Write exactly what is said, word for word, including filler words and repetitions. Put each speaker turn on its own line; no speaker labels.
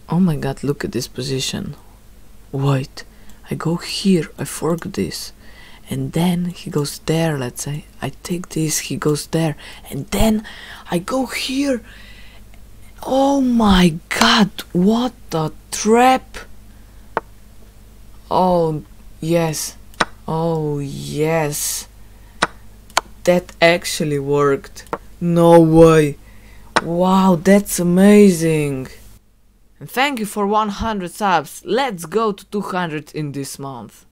Oh my god, look at this position. Wait, I go here, I fork this, and then he goes there, let's say. I take this, he goes there, and then I go here. Oh my god, what a trap! Oh yes, oh yes, that actually worked. No way. Wow, that's amazing. And thank you for one hundred subs. Let's go to two hundred in this month.